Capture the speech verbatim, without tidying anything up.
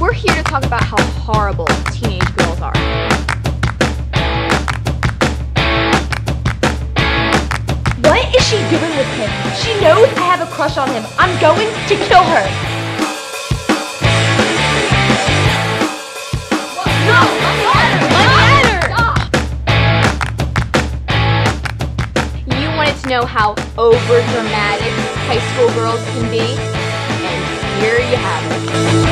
we're here to talk about how horrible teenage girls are. What is she doing with him? She knows I have a crush on him. I'm going to kill her. No! Let me at her! You wanted to know how over-dramatic high school girls can be? And here you have it.